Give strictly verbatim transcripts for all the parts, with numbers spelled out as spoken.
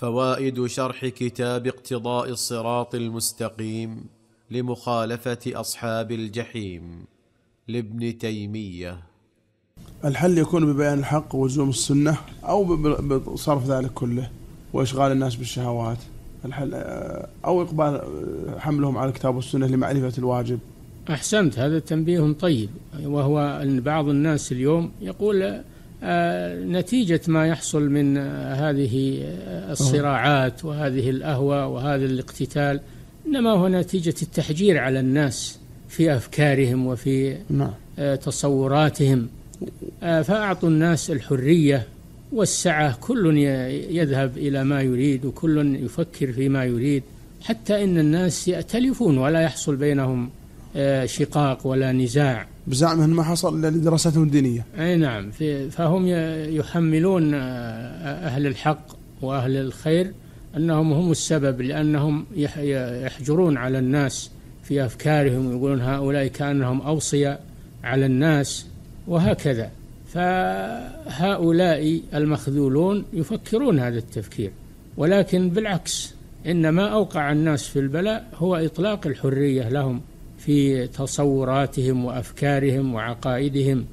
فوائد شرح كتاب اقتضاء الصراط المستقيم لمخالفة أصحاب الجحيم لابن تيمية. الحل يكون ببيان الحق ولزوم السنة أو بصرف ذلك كله وإشغال الناس بالشهوات، الحل أو إقبال حملهم على الكتاب والسنة لمعرفة الواجب. أحسنت، هذا تنبيه طيب، وهو أن بعض الناس اليوم يقول نتيجة ما يحصل من هذه الصراعات وهذه الأهوى وهذا الاقتتال إنما هو نتيجة التحجير على الناس في أفكارهم وفي تصوراتهم، فأعطوا الناس الحرية والسعة، كل يذهب إلى ما يريد وكل يفكر فيما يريد، حتى إن الناس يأتلفون ولا يحصل بينهم شقاق ولا نزاع بزعم ما حصل إلا لدراستهم الدينية. أي نعم، فهم يحملون أهل الحق وأهل الخير أنهم هم السبب، لأنهم يحجرون على الناس في أفكارهم، يقولون هؤلاء كأنهم أوصياء على الناس وهكذا. فهؤلاء المخذولون يفكرون هذا التفكير، ولكن بالعكس، إنما أوقع الناس في البلاء هو إطلاق الحرية لهم في تصوراتهم وأفكارهم وعقائدهم،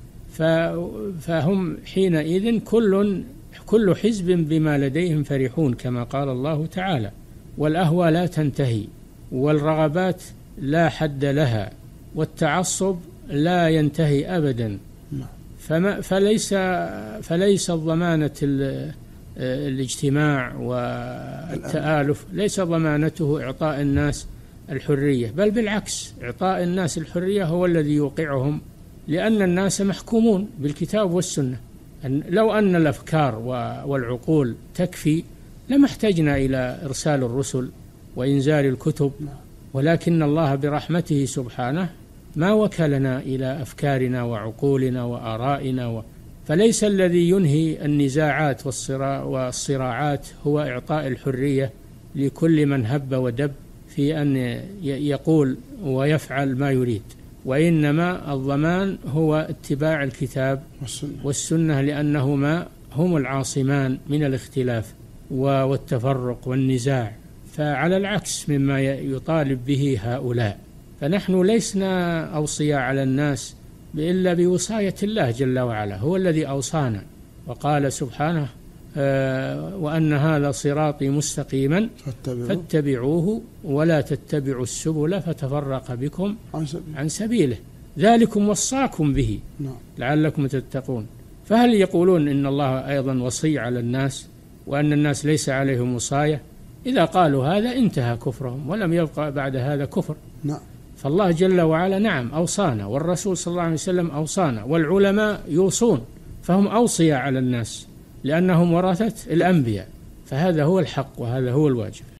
فهم حينئذ كل كل حزب بما لديهم فرحون، كما قال الله تعالى: والأهوى لا تنتهي، والرغبات لا حد لها، والتعصب لا ينتهي أبدا. فما فليس فليس ضمانة الاجتماع والتآلف ليس ضمانته إعطاء الناس الحرية، بل بالعكس، إعطاء الناس الحرية هو الذي يوقعهم، لأن الناس محكومون بالكتاب والسنة. لو أن الأفكار والعقول تكفي لما احتجنا إلى إرسال الرسل وإنزال الكتب، ولكن الله برحمته سبحانه ما وكلنا إلى أفكارنا وعقولنا وآرائنا و... فليس الذي ينهي النزاعات والصراعات هو إعطاء الحرية لكل من هب ودب في أن يقول ويفعل ما يريد، وإنما الضمان هو اتباع الكتاب والسنة، لأنهما هم العاصمان من الاختلاف والتفرق والنزاع، فعلى العكس مما يطالب به هؤلاء. فنحن لسنا أوصياء على الناس إلا بوصاية الله جل وعلا، هو الذي أوصانا وقال سبحانه: آه وأن هذا صراطي مستقيما فاتبعوه ولا تتبعوا السبل فتفرق بكم عن سبيله ذلكم وصاكم به لعلكم تتقون. فهل يقولون إن الله أيضا وصي على الناس وأن الناس ليس عليهم وصاية؟ إذا قالوا هذا انتهى كفرهم ولم يبقى بعد هذا كفر. نعم. فالله جل وعلا نعم أوصانا، والرسول صلى الله عليه وسلم أوصانا، والعلماء يوصون، فهم أوصياء على الناس لأنهم ورثة الأنبياء، فهذا هو الحق وهذا هو الواجب.